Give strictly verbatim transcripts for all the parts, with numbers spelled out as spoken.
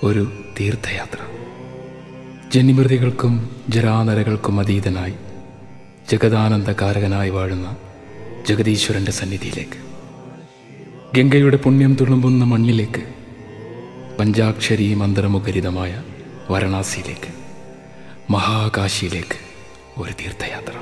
ഒരു തീർത്ഥയാത്ര. ജന്യമൃതികൾക്കും ജരാനരകൾക്കും അതീതനായി ജഗദാനന്ദകാരകനായി വാഴുന്ന ജഗദീശ്വരൻ്റെ സന്നിധിയിലേക്ക്, ഗംഗയുടെ പുണ്യം തുളുമ്പുന്ന മണ്ണിലേക്ക്, പഞ്ചാക്ഷരി മന്ത്രമുഖരിതമായ വാരണാസിയിലേക്ക്, മഹാകാശിയിലേക്ക് ഒരു തീർത്ഥയാത്ര.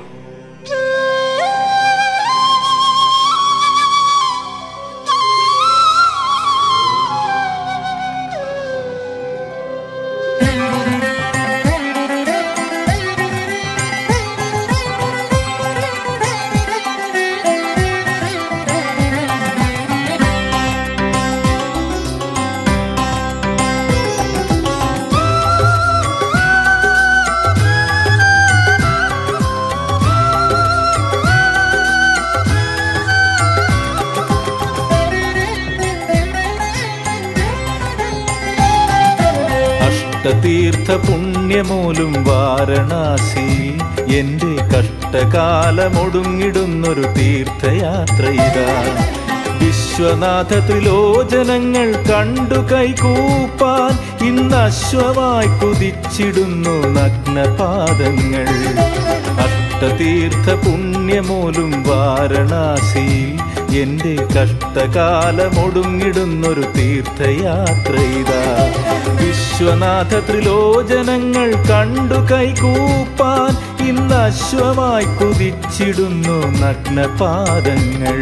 തീർത്ഥ പുണ്യമൂലും വാരണാസി, എന്റെ കഷ്ടകാലമൊടുങ്ങിടുന്നൊരു തീർത്ഥയാത്ര ഇതാ. വിശ്വനാഥ ത്രിലോചനങ്ങൾ കണ്ടു കൈകൂപ്പാൻ ഇന്ന് അശ്വമായി കുതിച്ചിടുന്നു നഗ്നപാദങ്ങൾ. അഷ്ടതീർത്ഥ പുണ്യമൂലും വാരണാസി, എന്റെ കഷ്ടകാലമൊടുങ്ങിടുന്നൊരു തീർത്ഥയാത്ര ഇതാ. വിശ്വനാഥ ത്രിലോചനങ്ങൾ കണ്ടു കൈകൂപ്പാൻ ഇന്ന് അശ്വമായി കുതിച്ചിടുന്നു നഗ്നപാദങ്ങൾ.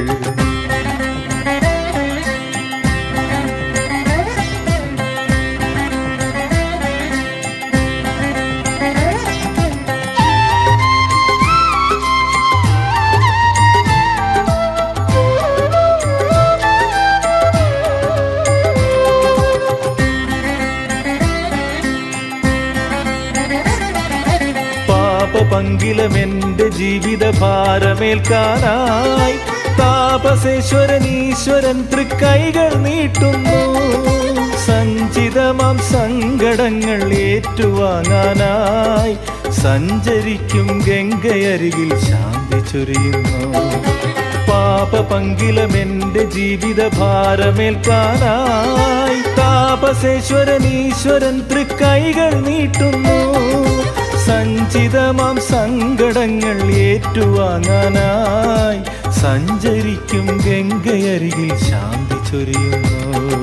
പങ്കിലമെന്റെ ജീവിത ഭാരമേൽക്കാനായി താപസേശ്വരൻ ഈശ്വരൻ തൃക്കൈകൾ നീട്ടുന്നു. സഞ്ചിതമാം സങ്കടങ്ങൾ ഏറ്റുവാങ്ങാനായി സഞ്ചരിക്കും ഗംഗയരികിൽ ശാന്തി ചൊരിയുന്നു. പാപപങ്കിലമെന്റെ ജീവിത ഭാരമേൽക്കാനായി താപസേശ്വരൻ ഈശ്വരൻ തൃക്കൈകൾ നീട്ടുന്നു. സഞ്ചിതമാം സങ്കടങ്ങൾ ഏറ്റുവാങ്ങാനായി സഞ്ചരിക്കും ഗംഗയരികിൽ ശാന്തി ചൊരിയുന്നു.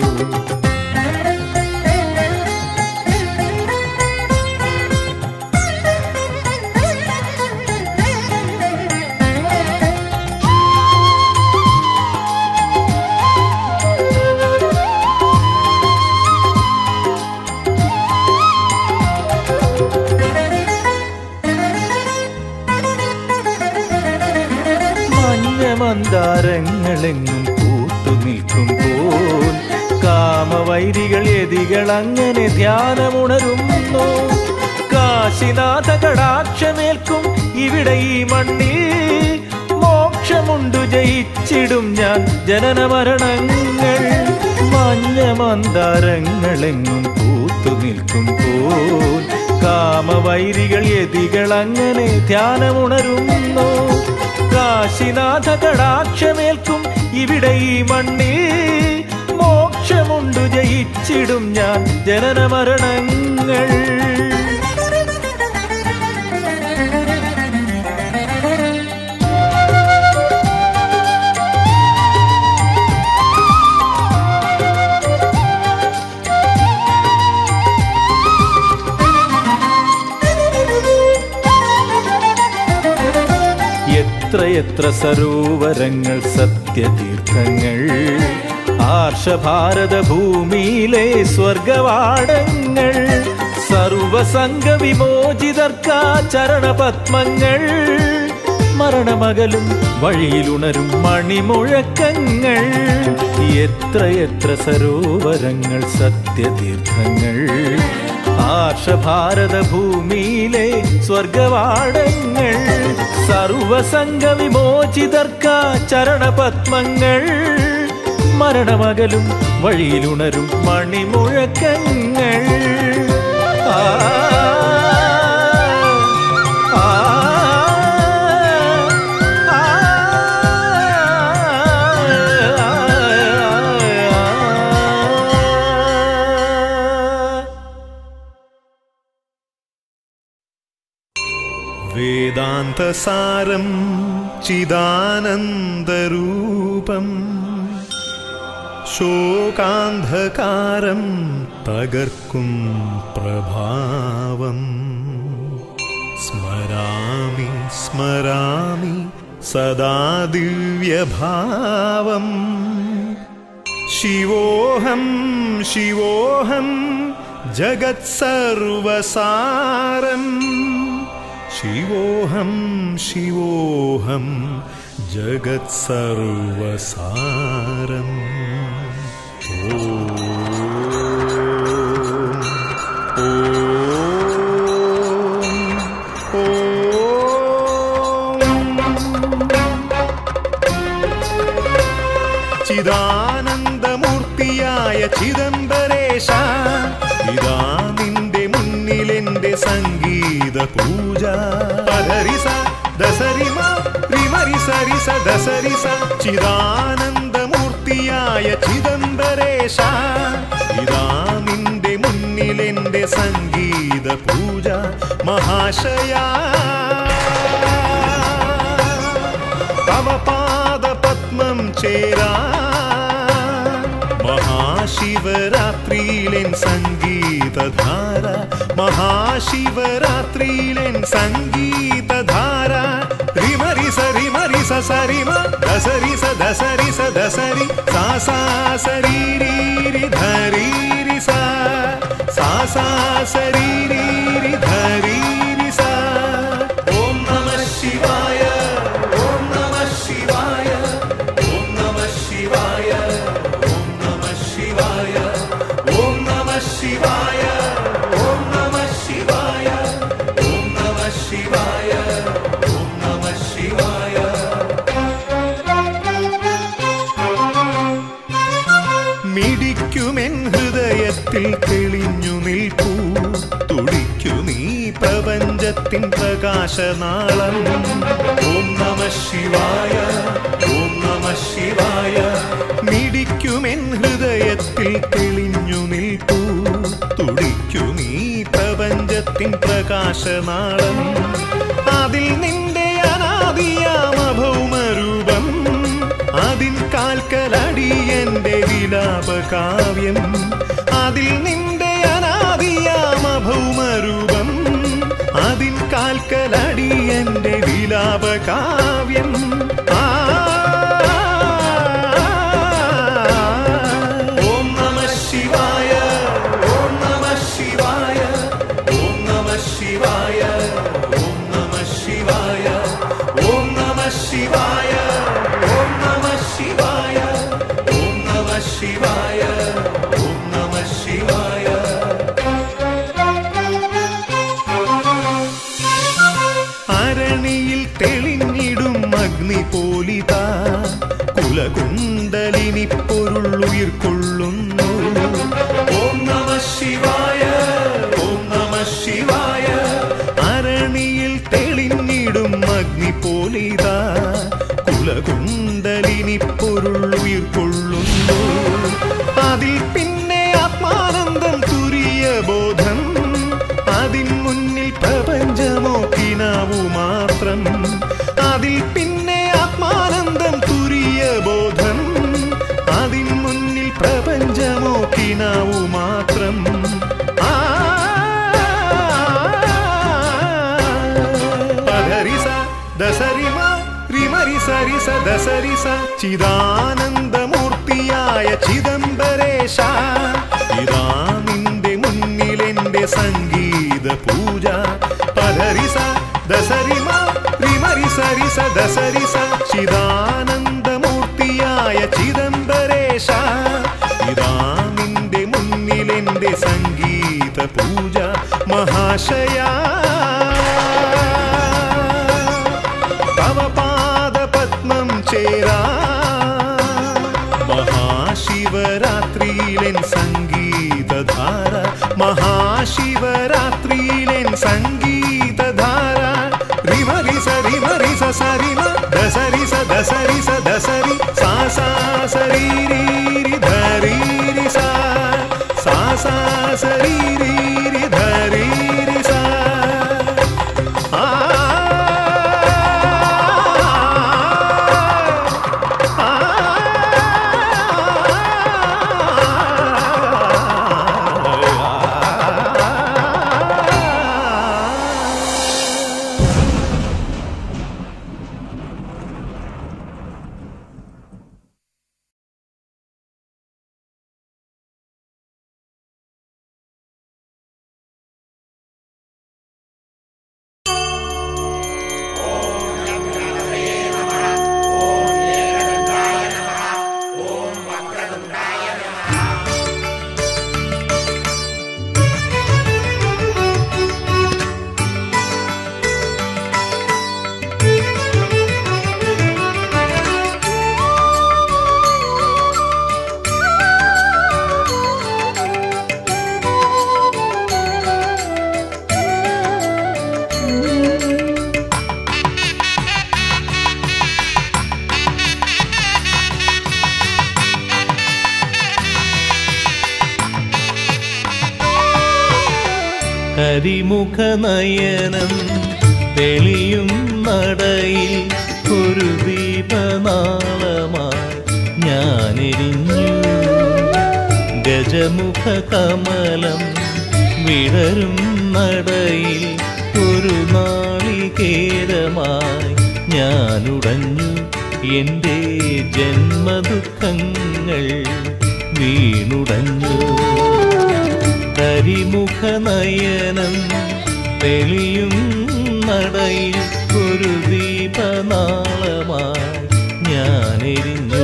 മന്ദാരങ്ങളെങ്ങും പൂത്തു നിൽക്കുമ്പോൾ കാമവൈരികൾ എതികൾ അങ്ങനെ ധ്യാനമുണരുന്നു. കാശിനാഥ കടാക്ഷമേൽക്കും ഇവിടെ ഈ മണ്ണിൽ മോക്ഷമുണ്ടു ജയിച്ചിടും ഞാൻ ജനന മരണങ്ങൾ. മഞ്ഞ മന്ദാരങ്ങളെങ്ങും പൂത്തു നിൽക്കുമ്പോൾ കാമവൈരികൾ എതികൾ അങ്ങനെ ധ്യാനമുണരുന്നു. കാശിനാഥ കടാക്ഷമേൽക്കും ഇവിടെ ഈ മണ്ണിൽ മോക്ഷമുണ്ടു ജയിച്ചിടും ഞാൻ ജനന മരണങ്ങൾ. എത്രയെത്ര സരോവരങ്ങൾ സത്യതീർത്ഥങ്ങൾ, ആർഷഭാരത ഭൂമിയിലെ സ്വർഗവാടങ്ങൾ. സർവസംഗ വിമോചിതർക്കാ ചരണപത്മങ്ങൾ, മരണമകലും വഴിയിലുണരും മണിമുഴക്കങ്ങൾ. എത്രയെത്ര സരോവരങ്ങൾ സത്യതീർത്ഥങ്ങൾ, ആർഷഭാരത ഭൂമിയിലെ സ്വർഗവാടങ്ങൾ. സർവസംഗ വിമോചിതർക്കാ ചരണപത്മങ്ങൾ, മരണമകലും വഴിയിലുണരും മണിമുഴക്കങ്ങൾ. ആ ശിവസാരം ചിദാനന്ദരൂപം ശോകാന്ധകാരം തകർക്കും പ്രഭാവം സ്മരാമി സ്മരാമി സദാ ദിവ്യഭാവം ശിവോഹം ശിവോഹം ജഗത്സർവസാരം ശിവോഹം ശിവോഹം ജഗത്സർവസാരം ചിദാനന്ദമൂർത്തിയായ ചിദംബരേശ ഇതാ നിന്റെ മുന്നിലെന്റെ സംഗീത പൂജ പദരിസ ദസരിമ റിമരിസ റിസ ദസരിസ ചിദാനന്ദമൂർത്തിയായ ചിദംബരേശ ഇതാ നിന്റെ മുന്നിലെന്റെ സംഗീത പൂജ മഹാശയ തവ പാദപത്മം ചേരാ മഹാശിവരാത്രിയിലെൻ സംഗീതധാര മഹാശിവരാത്രിയിലെൻ സംഗീതധാര റിമരിസ റിമരിസ സരിമ ദസരിസ ദസരിസ ദസരി സാ സാ സരീരി ധരീരി സാ സാ സാ സരീരി ധരീരി സാ ഓം നമഃ ശിവായ ഓം നമഃ ശിവായ ഓം നമഃ ശിവായ ഓം നമഃ ശിവായ ഓം നമഃ ശിവായ ഓം നമഃ ശിവായ ഓം നമഃ ശിവായ ഓം നമഃ ശിവായ മിടിക്കുമെൻ ഹൃദയത്തിൽ തെളിഞ്ഞു നിൽപ്പൂ തുടിക്കു നീ പ്രപഞ്ചത്തിൻ പ്രകാശനാളം ഓം നമഃ ശിവായ ഓം നമഃ ശിവായ മിടിക്കുമെൻ ഹൃദയത്തിൽ തെളിഞ്ഞു നിൽപ്പൂ തുടിക്കു നീ പ്രപഞ്ചത്തിൻ പ്രകാശനാളം അതിൽ നിന്റെ അനാദിയാമ ഭൗമരൂപം അതിൻ കാൽക്കലടിയന്റെ വിലാപകാവ്യം അതിൽ നിന്റെ അനാദിയാമ ഭൗമരൂപം അതിൻ കാൽക്കലടിയന്റെ വിലാപകാവ്യം ഓം നമഃ ശിവായ ഓം നമഃ ശിവായ ഓം നമഃ ശിവായ ഓം നമഃ ശിവായ ഓം നമഃ ശിവായ ഓം നമഃ ശിവായ ഓം നമഃ ശിവായ ഓം നമഃ ശിവായ അരണിയിൽ തെളിഞ്ഞിടും അഗ്നി പോലിത കുലകുണ്ടലിനി പൊരുളുയിർക്കൊള്ളുന്നു ഓം നമഃ ശിവായ ഓം നമഃ ശിവായ അരണിയിൽ തെളിഞ്ഞിടും അഗ്നി പോലിത കുലകുണ്ടലിനി പൊരുളുയിർക്കൊള്ളുന്നു അതിൽ പിന്നെ ആത്മാനന്ദം തുരിയ ബോധം അതിൻ മുന്നിൽ പ്രപഞ്ചമോ കിനാവു മാത്രം അതിൽ പിന്നെ ആത്മാനന്ദം തുരിയ ബോധം അതിൻ മുന്നിൽ പ്രപഞ്ചമോ കിനാവു മാത്രം പദരിസ ദസരിമ റിമരിസ റിസ ദസരിസ ചിദാനന്ദമൂർത്തിയായ ചിദംബരേശ ഇതാ നിന്റെ മുന്നിലെന്റെ സംഗീത പൂജ പദരിസ ദസരിമ റിമരിസ റിസ ദസരിസ ചിദാനന്ദമൂർത്തിയായ ചിദംബരേശ ഇതാ നിന്റെ മുന്നിലെന്റെ സംഗീത പൂജ മഹാശയ തവ പാദപത്മം ചേരാ മഹാശിവരാത്രിയിലെൻ സംഗീതധാര മഹാശിവരാത്രിയിലെൻ സംഗീതധാര റിമരിസ റിമരിസ സരിമ ദസരിസ ദസരിസ ദസരി സാ സാ സരീരി ധരീരി സാ സാ സാ സരീരി ധരീരി സാ ആ കരിമുഖനയനം തെളിയും നടയിൽ ഒരു ദീപനാളമായി ഞാനെരിഞ്ഞു. ഗജമുഖ കമലം വിടരും നടയിൽ ഒരു നാളികേരമായി ഞാനുടഞ്ഞു. എൻ്റെ ജന്മദുഃഖങ്ങൾ വീണുടഞ്ഞു. കരിമുഖനയനം തെളിയും നടയിൽ ഒരു ദീപനാളമായി ഞാനെരിഞ്ഞു.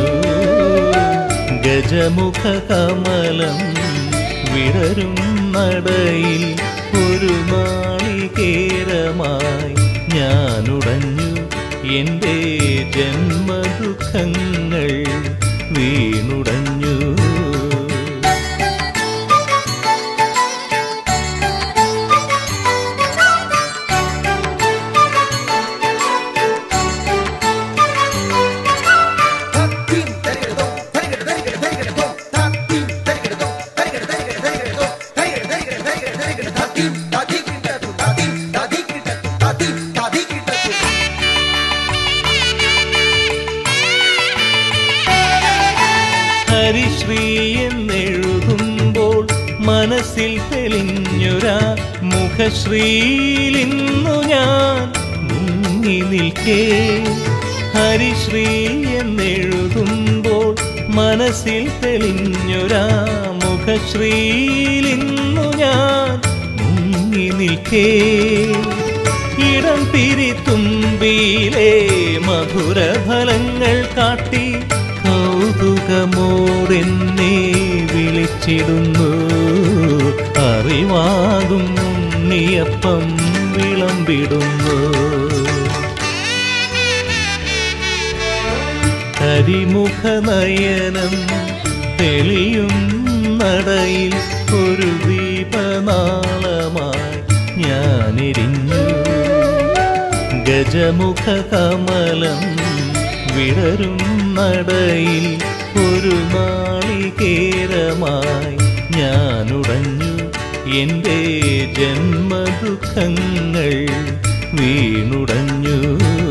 ഗജമുഖ കമലം വിടരും നടയിൽ ഒരു നാളികേരമായി ഞാനുടഞ്ഞു. എൻ്റെ ജന്മദുഃഖങ്ങൾ വീണുടഞ്ഞു. ഹരിശ്രീ എന്നെഴുതുമ്പോൾ മനസ്സിൽ തെളിഞ്ഞൊരാ മുഖശ്രീലിന്നു ഞാൻ മുങ്ങി നിൽക്കേ. ഹരിശ്രീ എന്നെഴുതുമ്പോൾ മനസ്സിൽ തെളിഞ്ഞൊരാ മുഖശ്രീലിന്നു ഞാൻ മുങ്ങി നിൽക്കേ. ഇടം പിരിത്തുമ്പിയിലെ മധുരഫലങ്ങൾ കാട്ടി കൗതുകമോടെന്നെ വിളിച്ചിടുന്നു. അറിവാകും ഉണ്ണിയപ്പം വിളമ്പിടുന്നു. കരിമുഖനയനം തെളിയും നടയിൽ ഒരു ദീപനാളമായി ഞാനെരിഞ്ഞു. ഗജമുഖ കമലം വിടരും നടയിൽ ഒരു നാളികേരമായി ഞാനുടഞ്ഞു. എൻ്റെ ജന്മദുഃഖങ്ങൾ വീണുടഞ്ഞു.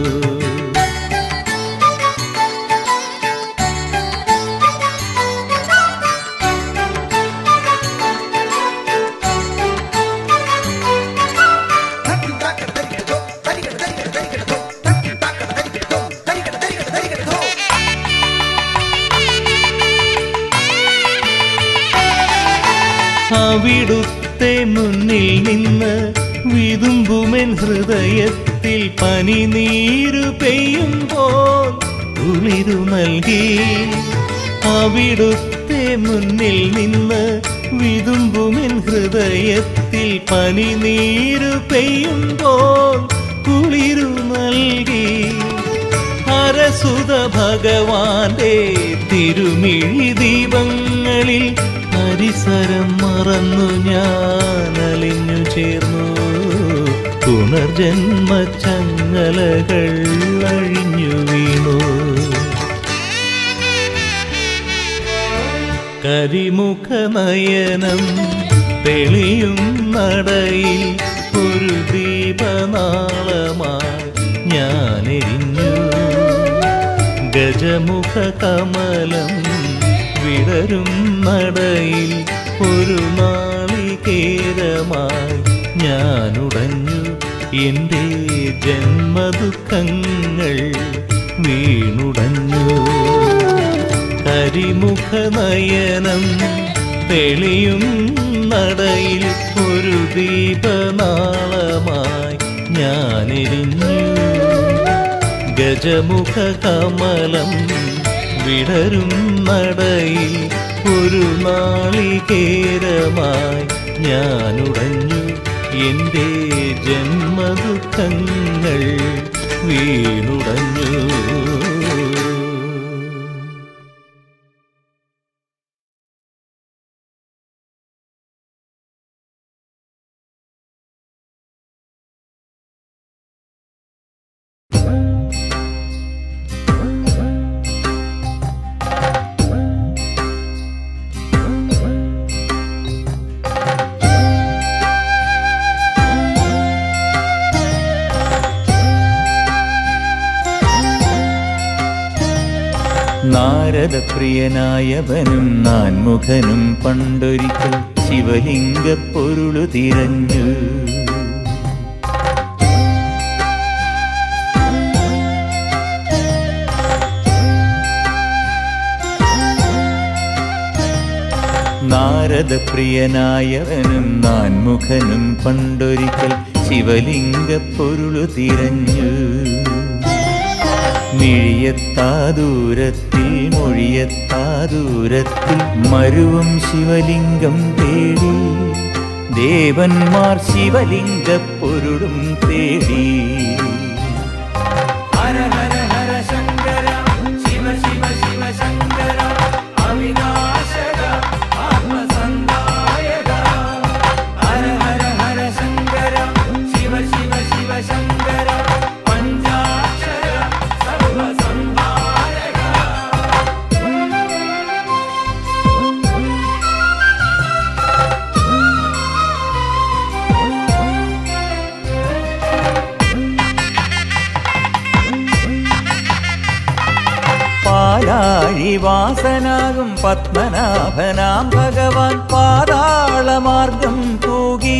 അവിടുത്തെ മുന്നിൽ നിന്ന് വിതുമ്പുമെൻ ഹൃദയത്തിൽ പനിനീരു പെയ്യുമ്പോൾ കുളിരു നൽകി. അവിടുത്തെ മുന്നിൽ നിന്ന് വിതുമ്പുമെൻ ഹൃദയത്തിൽ പനിനീരു പെയ്യുമ്പോൾ കുളിരു നൽകി. ഹരസുത ഭഗവാന്റെ തിരുമിഴി ദീപങ്ങളിൽ പരിസരം മറന്നു ഞാൻ അലിഞ്ഞു ചേർന്നു. പുനർജന്മ ചങ്ങലകൾ അഴിഞ്ഞു വീണു. കരിമുഖനയനം തെളിയും നടയിൽ ഒരു ദീപനാളമായി ഞാനെരിഞ്ഞു. ഗജമുഖ കമലം വിടരും നടയിൽ ഒരു നാളികേരമായി ഞാനുടഞ്ഞു. എൻ്റെ ജന്മദുഃഖങ്ങൾ വീണുടഞ്ഞു. കരിമുഖനയനം തെളിയും നടയിൽ ഒരു ദീപനാളമായി ഞാനെരിഞ്ഞു. ഗജമുഖ കമലം വിടരും നടയിൽ ഒരു നാളികേരമായി ഞാനുടഞ്ഞു. എൻ്റെ ജന്മദുഃഖങ്ങൾ വീണുടഞ്ഞു. നാരദപ്രിയനായവനും നാൻമുഖനും പണ്ടൊരിക്കൽ ശിവലിംഗ പൊരുളു തിരഞ്ഞു. നാരദപ്രിയനായവനും നാൻമുഖനും പണ്ടൊരിക്കൽ ശിവലിംഗ പൊരുളു തിരഞ്ഞു. മിഴിയെത്താ ദൂരത്തിൽ മൊഴിയെത്താ ദൂരത്തിൽ മരുവും ശിവലിംഗം തേടി ദേവന്മാർ ശിവലിംഗ പൊരുളും തേടി. ഹര ഹര ഹര ശങ്കര ശിവ ശിവ ശിവ ശങ്കര അവിനാശക ആത്മസന്ധായക. ഹര ഹര ഹര ശങ്കര ശിവ ശിവ ശിവ ശങ്കര പഞ്ചാക്ഷര സർവസംഹാരക. പാലാഴിവാസനാകും പത്മനാഭനാം ഭഗവാൻ പാതാളമാർഗം തൂകി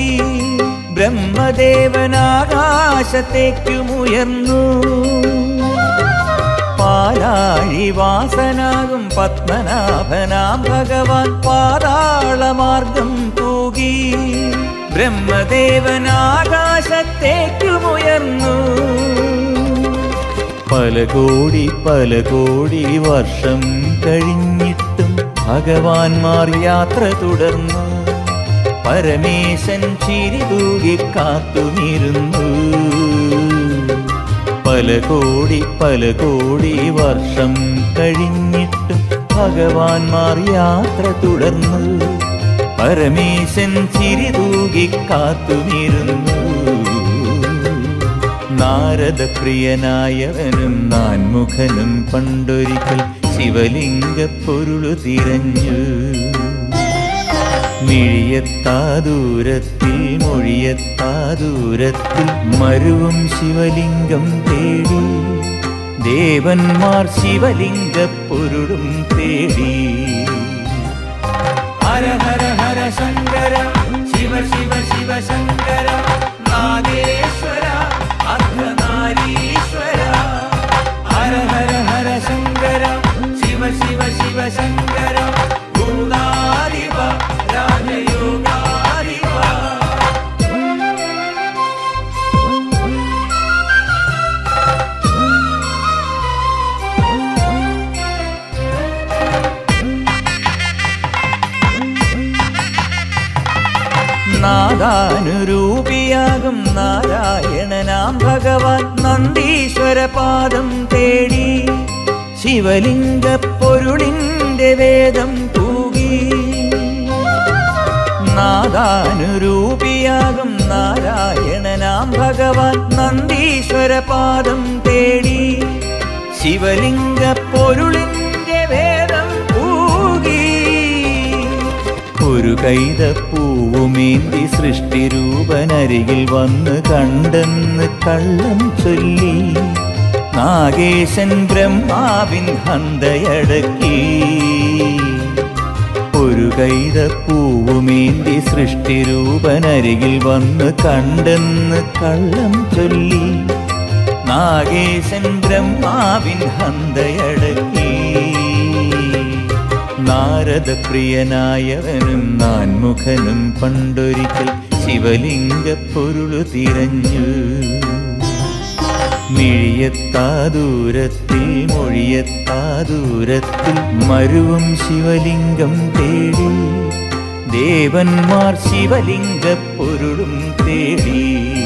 ബ്രഹ്മദേവനാകാശത്തേക്കുമുയർന്നു. പാലാഴിവാസനാകും പത്മനാഭനാം ഭഗവാൻ പാതാളമാർഗം തൂകി ബ്രഹ്മദേവനാകാശത്തേക്കുമുയർന്നു. പല കോടി പല കോടി വർഷം കഴിഞ്ഞിട്ടും ഭഗവാൻമാർ യാത്ര തുടർന്നു. പരമേശൻ ചിരി തൂകി കാത്തുനിരുന്നു. പല കോടി പല കോടി വർഷം കഴിഞ്ഞിട്ടും ഭഗവാൻമാർ യാത്ര തുടർന്നു. പരമേശൻ ചിരി തൂകി കാത്തുനിരുന്നു. നാരദപ്രിയനായവനും നാൻമുഖനും പണ്ടൊരിക്കൽ ശിവലിംഗ പൊരുളു തിരഞ്ഞു. മിഴിയെത്താ ദൂരത്തിൽ മൊഴിയെത്താ ദൂരത്തിൽ മരുവും ശിവലിംഗം തേടി ദേവന്മാർ ശിവലിംഗ പൊരുളും തേടി. ഹര ഹര ഹര ശങ്കര ശിവ ശിവ ശിവ ശങ്കര നാഗേശ്വര അർദ്ധനാരീശ്വര. ഹര ഹര ഹര ശങ്കര ശിവ ശിവ ശിവ ശങ്കര ഗുണാരിവ രാജയോഗാരിവ. നാദാനുരൂപിയാകും നാരായണനാം ഭഗവാൻ നന്ദീശ്വര പാദം തേടി ശിവലിംഗ പൊരുളിന്റെ വേദം തൂകി. നാദാനുരൂപിയാകും നാരായണനാം ഭഗവാൻ നന്ദീശ്വര പാദം തേടി ശിവലിംഗ പൊരുളിന്റെ വേദം തൂകി. ഒരു കൈതപ്പൂവുമേന്തി സൃഷ്ടിരൂപനരികിൽ വന്ന് കണ്ടെന്ന് കള്ളം ചൊല്ലി നാഗേശൻ ബ്രഹ്മാവിൻ ഹന്തയടക്കി. ഒരു കൈതപ്പൂവുമേന്തി സൃഷ്ടിരൂപനരികിൽ വന്ന് കണ്ടെന്ന് കള്ളം ചൊല്ലി നാഗേശൻ ബ്രഹ്മാവിൻ ഹന്തയടക്കി. നാരദപ്രിയനായവനും നാൻമുഖനും പണ്ടൊരിക്കൽ ശിവലിംഗ പൊരുളു തിരഞ്ഞു. മിഴിയെത്താ ദൂരത്തിൽ മൊഴിയെത്താ ദൂരത്തിൽ മരുവും ശിവലിംഗം തേടി ദേവന്മാർ ശിവലിംഗ പൊരുളും തേടി.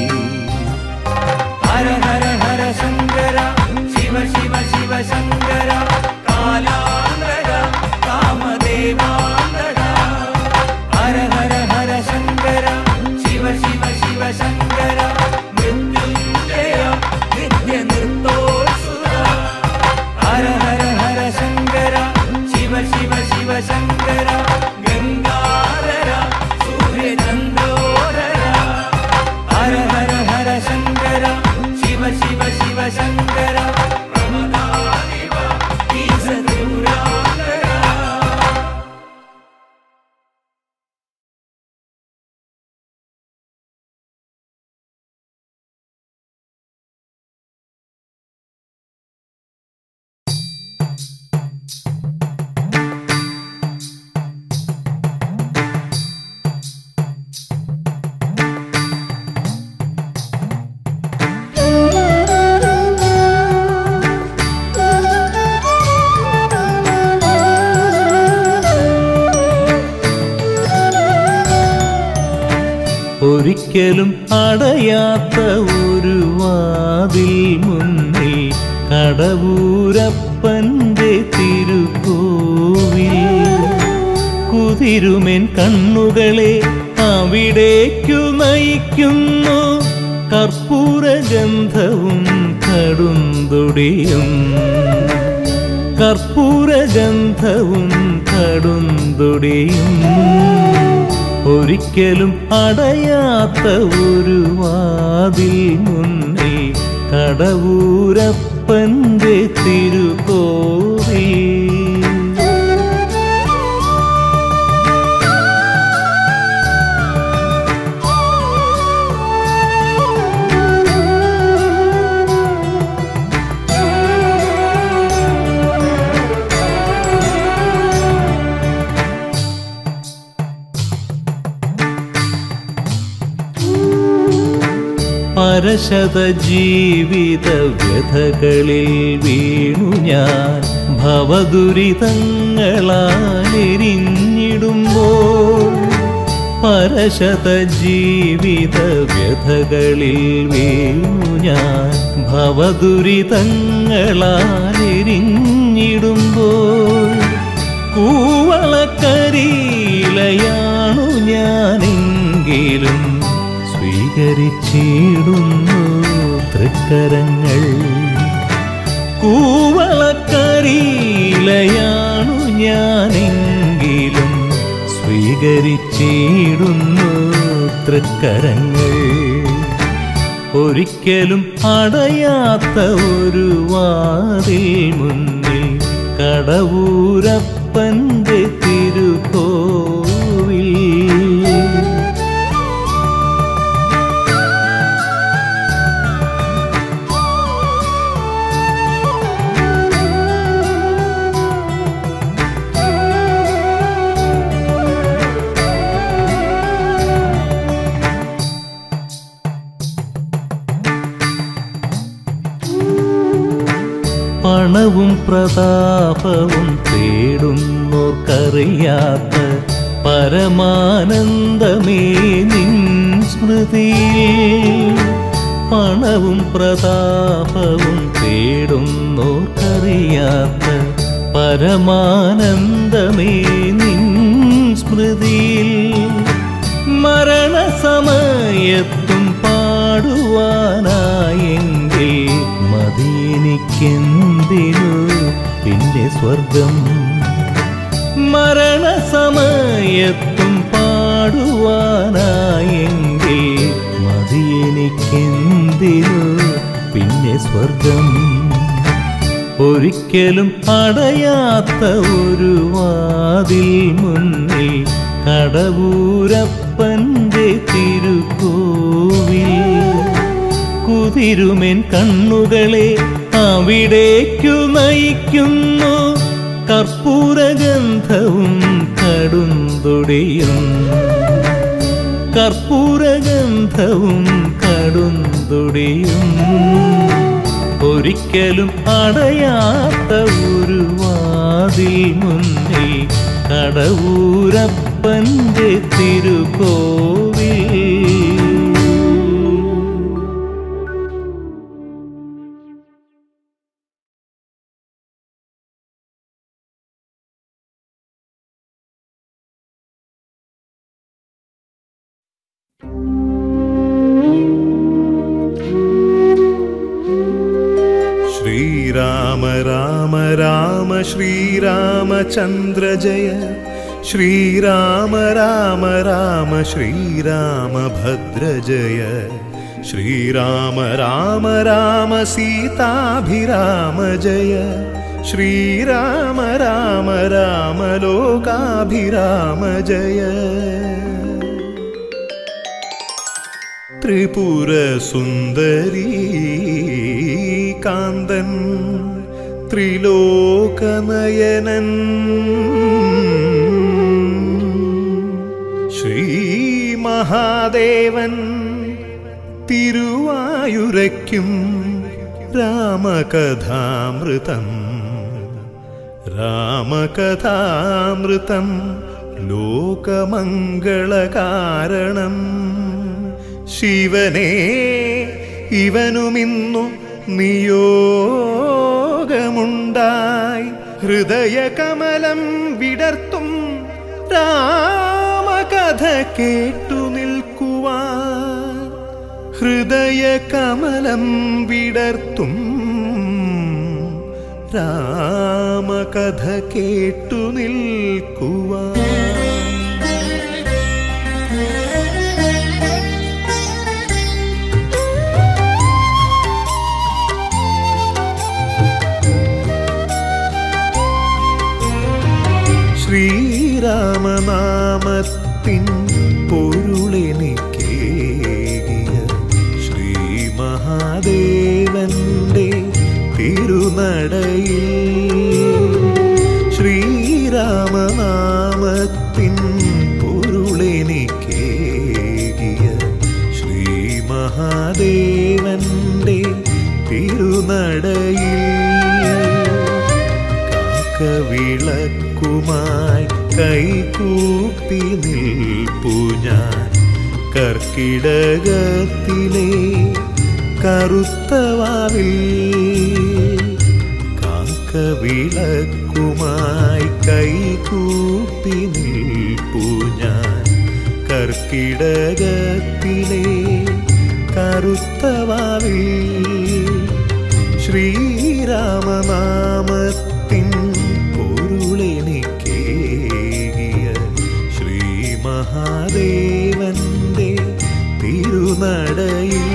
ഹര ഹര ഹര ശങ്കര ശിവ ശിവ ശിവ ശങ്കര കാലാന്തര കാമദേവാന്തര. ഹര ഹര ഹര ശങ്കര ശിവ ശിവ ശിവ ശങ്കര മൃത്യുഞ്ജയ നിത്യ നിർത്തോത്സുര. ഹര ഹര ഹര ശങ്കര ശിവ ശിവ ശിവ ശങ്കര ഗംഗാധര സൂര്യചന്ദ്രോധര. ഹര ഹര ഹര ശങ്കര ശിവ ശിവ ശിവ ശങ്കര പ്രമദാദിവ ഒരിക്കലും അടയാത്ത ഒരു വാതിൽ മുന്നിൽ കടവൂരപ്പന്റെ തിരുക്കോവിൽ. കുതിരുമെൻ കണ്ണുകളെ അവിടേക്കു നയിക്കുന്നു കർപ്പൂരഗന്ധവും കടുന്തൊടിയും. കർപ്പൂരഗന്ധവും കടുന്തൊടിയും. ഒരിക്കലും അടയാത്ത ഒരു വാതിൽ മുന്നിൽ കടവൂരപ്പന്റെ തിരുക്കോവിൽ. പരശത ജീവിത വ്യഥകളിൽ വീണു ഞാൻ ഭവദുരിതങ്ങളാലെരിഞ്ഞിടുമ്പോൾ. പരശത ജീവിത വ്യഥകളിൽ വീണു ഞാൻ ഭവദുരിതങ്ങളാലെരിഞ്ഞിടുമ്പോൾ. കൂവളക്കരിയിലയാണു ഞാനെങ്കിലും സ്വീകരിച്ചിടുന്നു തൃക്കരങ്ങൾ. കൂവളക്കരിയിലയാണു ഞാനെങ്കിലും സ്വീകരിച്ചിടുന്നു തൃക്കരങ്ങൾ. ഒരിക്കലും അടയാത്ത ഒരു വാതിൽ മുന്നിൽ കടവൂരപ്പന്റെ തിരുക്കോവിൽ. പണവും പ്രതാപവും തേടുന്നോർക്കറിയാത്ത പരമാനന്ദമേ നിൻ സ്മൃതിയിൽ. പണവും പ്രതാപവും തേടുന്നോർക്കറിയാത്ത പരമാനന്ദമേ നിൻ സ്മൃതിയിൽ. മരണസമയത്തും പാടുവാനായെങ്കിൽ മതിയെനിക്കെന്തിനു പിന്നെ സ്വർഗം. മരണസമയത്തും പാടുവാനായെങ്കിൽ മതിയെനിക്കെന്തിനു പിന്നെ സ്വർഗം. ഒരിക്കലും അടയാത്ത ഒരു വാതിൽ മുന്നിൽ കടവൂരപ്പന്റെ തിരുക്കോവിൽ. കുതിരുമെൻ കണ്ണുകളെ അവിടേക്കു നയിക്കുന്നു കർപ്പൂരഗന്ധവും കടുന്തൊടിയും. കർപ്പൂരഗന്ധവും കടുന്തൊടിയും. ഒരിക്കലും അടയാത്ത ഒരു വാതിൽ മുന്നിൽ കടവൂരപ്പന്റെ തിരുക്കോവിൽ. श्रीराम राम राम श्रीरामचन्द्र जय. श्रीराम राम राम श्रीरामभद्र जय. श्रीराम राम राम सीताभिराम जय. श्रीराम राम राम लोकाभिराम जय. त्रिपुर सुंदरी कांदन त्रिलोकनयनन श्री महादेवन तिरुवायुरक्कुम रामकथामृतम रामकथामृतम लोकमंगलकारणम ശിവനേ ഇവനുമിന്നു നിയോഗമുണ്ടായി ഹൃദയകമലം വിടർത്തും രാമകഥ കേട്ടു നിൽക്കുവാൻ ഹൃദയകമലം വിടർത്തും രാമകഥ കേട്ടു നിൽക്കുവാൻ ശ്രീരാമനാമത്തിൻ പൊരുളെനിക്കേകിയ ശ്രീ മഹാദേവന്റെ തിരുനടയിൽ ശ്രീരാമനാമത്തിൻ പൊരുളെനിക്കേകിയ ശ്രീ മഹാദേവന്റെ തിരുനടയിൽ വിളക്കുമായി കൈകൂപ്പി നിൽപ്പു ഞാൻ കർക്കിടകത്തിലെ കറുത്തവാവിൽ കാക്കവിളക്കുമായി കൈകൂപ്പി നിൽപ്പു ഞാൻ കർക്കിടകത്തിലെ കറുത്തവാവിൽ ശ്രീരാമനാമത്തിൻ പൊരുളെനിക്കേകിയ ശ്രീ മഹാദേവന്റെ തിരുനടയിൽ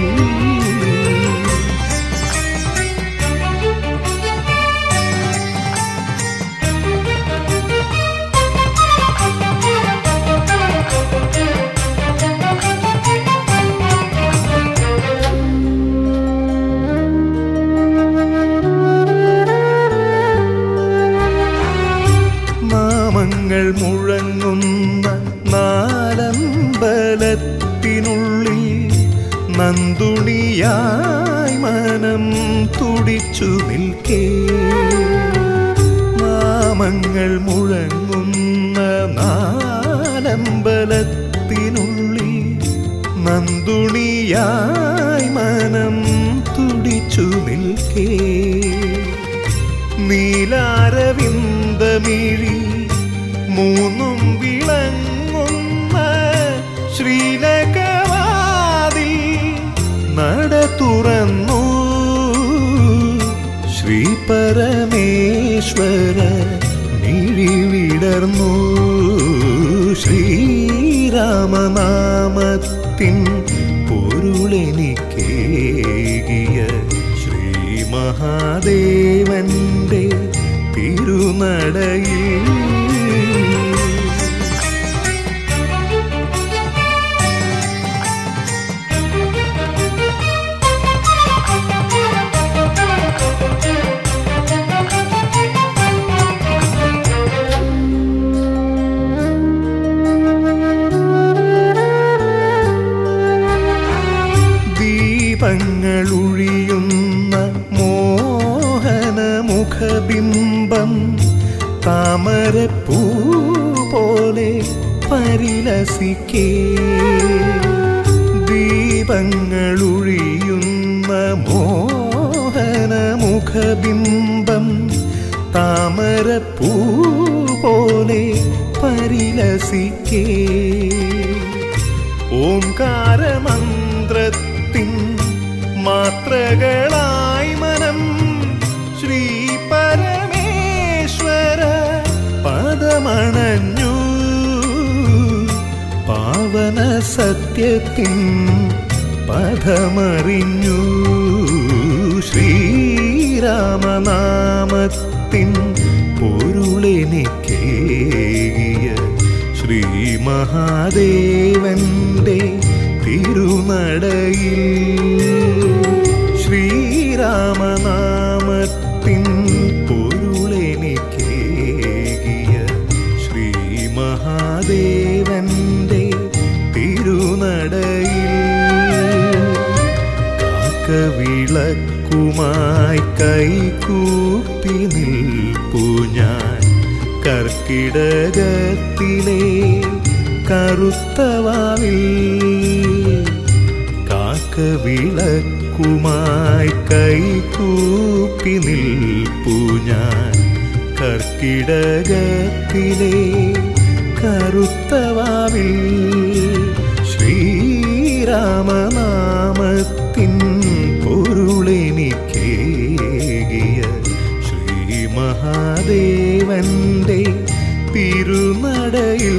മുഴങ്ങുന്ന നാലമ്പലത്തിനുള്ളിൽ നന്ദുണിയായി മനം തുടിച്ചു നിൽക്കേ നാമങ്ങൾ മുഴങ്ങുന്ന നാലമ്പലത്തിനുള്ളിൽ നന്ദുണിയായി മനം തുടിച്ചു നിൽക്കേ നീലാരവിന്ദമിഴി മൂന്നും വിളങ്ങുന്ന ശ്രീലകവാതിൽ നട തുറന്നു ശ്രീ പരമേശ്വര മിഴിവിടർന്നു ശ്രീരാമനാമത്തിൻ പൊരുളെനിക്കേകിയ ശ്രീ മഹാദേവന്റെ തിരുനടയിൽ ദീപങ്ങളൊഴിയുന്ന മോഹനമുഖബിംബം താമരപ്പൂ പോലെ പരിലസിക്കേ ദീപങ്ങളൊഴിയുന്ന മോഹനമുഖബിംബം താമരപ്പൂ പോലെ പരിലസിക്കേ ഓംകാരമന്ത്രത്തിൻ മാത്രകളായി മനം ശ്രീ പരമേശ്വര പദമണഞ്ഞു പാവന സത്യത്തിൻ പദമറിഞ്ഞു ശ്രീരാമനാമത്തിൻ പൊരുളെനിക്കേകിയ ശ്രീ മഹാദേവന്റെ തിരുനടയിൽ ശ്രീരാമനാമത്തിൻ പൊരുളെനിക്കേകിയ ശ്രീ മഹാദേവന്റെ തിരുനടയിൽ കാക്കവിളക്കുമായി കൈകൂപ്പി നിൽപ്പു ഞാൻ കർക്കിടകത്തിലെ കറുത്തവാവിൽ മാർഗവിളക്കുമായി കൈകൂപ്പി നിൽപ്പു ഞാൻ കർക്കിടകത്തിലെ കറുത്തവാവിൽ ശ്രീരാമനാമത്തിൻ പൊരുളെനിക്കേകിയ ശ്രീ മഹാദേവന്റെ തിരുനടയിൽ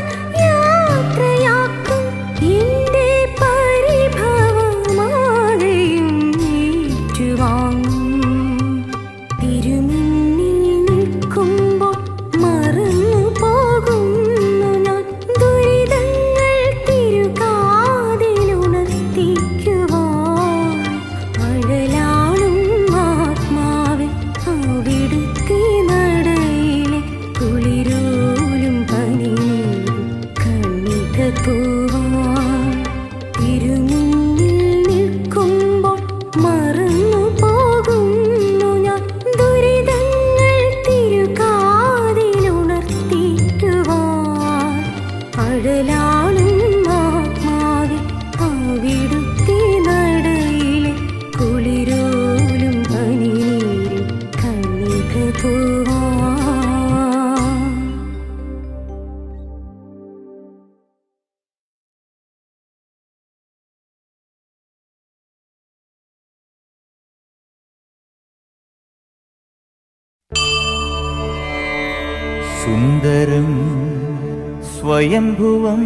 യാത്രയാക്കും എന്റെ പരിഭവമാകെ സുന്ദരം സ്വയംഭുവം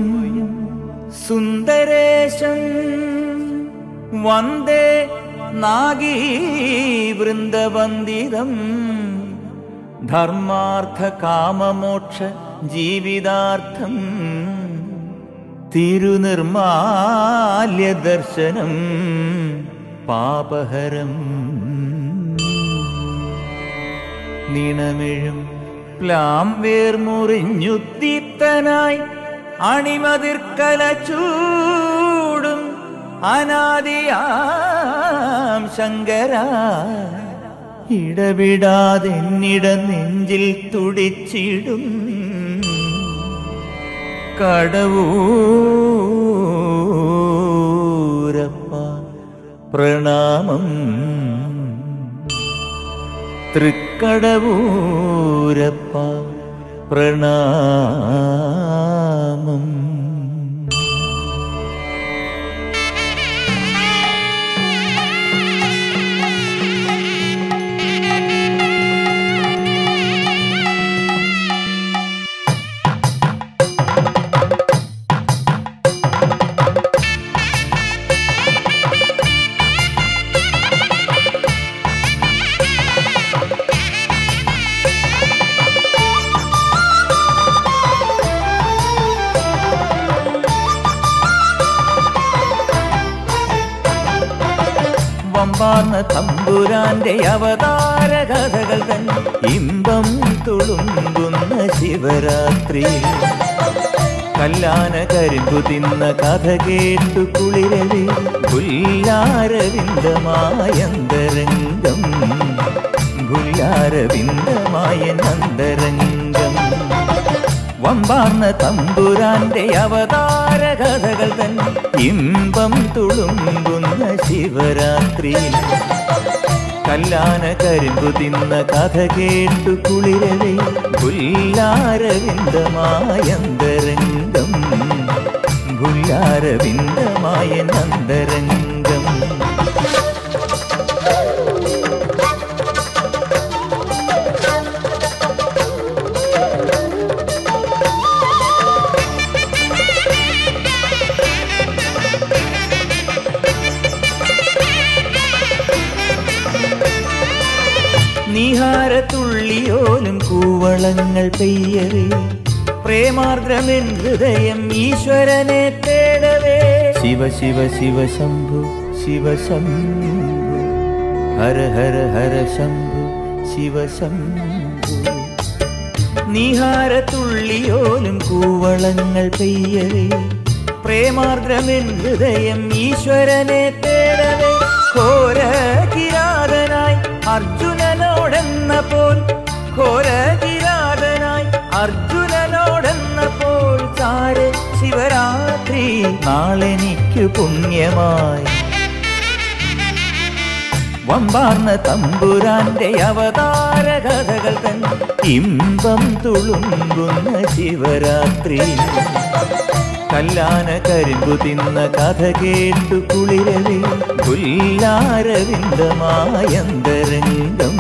സുന്ദരേശം വന്ദേ നാഗീ വൃന്ദവന്ദിതം ധർമാർത്ഥ കാമമോക്ഷ ജീവിതാർത്ഥം തിരുനിർമാല്യ ദർശനം പാപഹരം നിണമിഴും പ്ലാം വേർമുറിഞ്ഞുദ്ദീപ്തനായി അണിമതിർക്കല ചൂടും അനാദിയാം ശങ്കര ഇടവിടാതെന്നിട നെഞ്ചിൽ തുടിച്ചിടും കടവൂരപ്പ പ്രണാമം തൃക്കടവൂരപ്പ പ്രണാമം. വമ്പാർന്ന തമ്പുരാന്റെ അവതാര കഥകൾ തൻ ഇമ്പം തുളുമ്പുന്ന ശിവരാത്രി കല്ലാന കരിമ്പു തിന്ന കഥ കേട്ടു കുളിരവി ഭുല്ലാരവിന്ദമായന്തരംഗം ഭുല്ലാരവിന്ദമായ നന്ദരംഗം. വമ്പാർന്ന തമ്പുരാന്റെ അവതാര കഥകൾ തൻ ഇമ്പം തുളുമ്പുന്ന ശിവരാത്രി കല്ലാന കരിമ്പു തിന്ന കഥ കേട്ടു കുളിരവേ ഭുല്ലാരവിന്ദമായന്തരംഗം ഭുല്ലാരവിന്ദമായ നന്ദരംഗം. നീഹാരത്തുള്ളിയോലും കൂവളങ്ങൾ പെയ്യവേ പ്രേമാർദ്രമെൻ ഹൃദയം ഈശ്വരനെ തേടവേ ശിവ ശിവ ശിവ ശംഭു ശിവ ശംഭു ഹര ഹര ഹര ശംഭു ശിവ ശംഭു. നീഹാരത്തുള്ളിയോലും കൂവളങ്ങൾ പെയ്യവേ പ്രേമാർദ്രമെൻ ഹൃദയം ഈശ്വരനെ തേടവേ ഘോര കിരാതനായി അർജുനനോടെന്ന പോൽ ഘോര കിരാതനായി അർജുനനോടെന്ന പോൽ ചാരെ ശിവരാത്രി നാളെനിക്കു പുണ്യമായി. വമ്പാർന്ന തമ്പുരാന്റെ അവതാര കഥകൾ തൻ ഇമ്പം തുളുമ്പുന്ന ശിവരാത്രി കല്ലാന കരിമ്പു തിന്ന കഥ കേട്ടു കുളിരവേ ഭുല്ലാരവിന്ദമായന്തരംഗം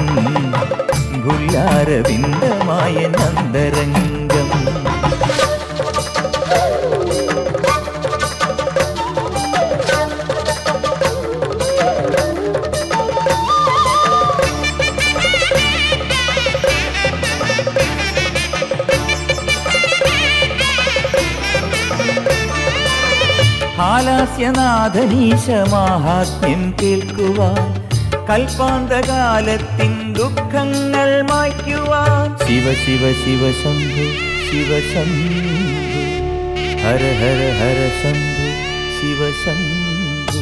ഭുല്ലാരവിന്ദമായ നന്ദരംഗം. ഹാലാസ്യനാഥനീശ മാഹാത്മ്യം കേൾക്കുവാൻ കൽപ്പാന്തകാലത്തിൻ ദുഃഖങ്ങൾ മായ്ക്കുവാൻ ശിവ ശിവ ശിവ ശംഭു ശിവ ശംഭു ഹര ഹര ഹര ശംഭു ശിവ ശംഭു.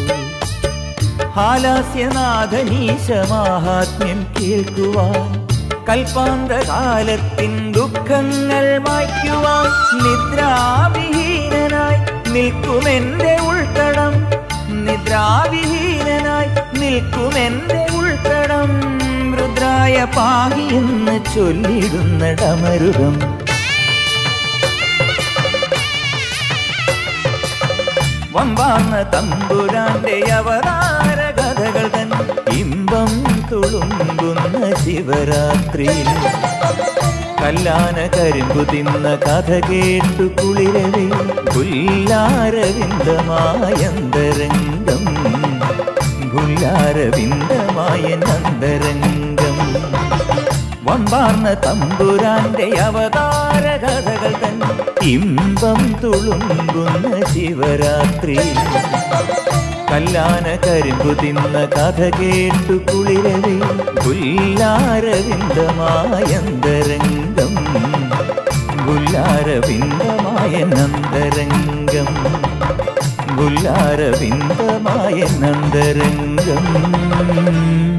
ഹാലാസ്യനാഥനീശ മാഹാത്മ്യം കേൾക്കുവാൻ കൽപ്പാന്തകാലത്തിൻ ദുഃഖങ്ങൾ മായ്ക്കുവാൻ നിദ്രാവിഹീനനായി നിൽക്കുമെന്റെ ഉൾത്തടം നിദ്രാവിഹീനനായി നിൽക്കുമെന്റെ ഉൾത്തടം രുദ്രായ പാഹി എന്ന് ചൊല്ലിടുന്ന ഡമരുകം. വമ്പാർന്ന തമ്പുരാന്റെ അവതാര കഥകൾ തൻ ഇമ്പം തുളുമ്പുന്ന ശിവരാത്രി കല്ലാന കരിമ്പു തിന്ന കഥ കേട്ടു കുളിരവേ പുല്ലാരവിന്ദമായന്തരംഗം പുല്ലാരവിന്ദമായ നന്ദരംഗം വമ്പാർന്ന തമ്പുരാന്റെ അവതാര കഥകൾ തൻ ഇമ്പം തുളുമ്പുന്ന ശിവരാത്രി കല്ലാന കരിമ്പു തിന്ന കഥ കേട്ടു കുളിരവേ പുല്ലാരവിന്ദമായന്തരംഗം പുല്ലാരവിന്ദമായ നന്ദരംഗം പുല്ലാരവിന്ദമായ നന്ദരംഗം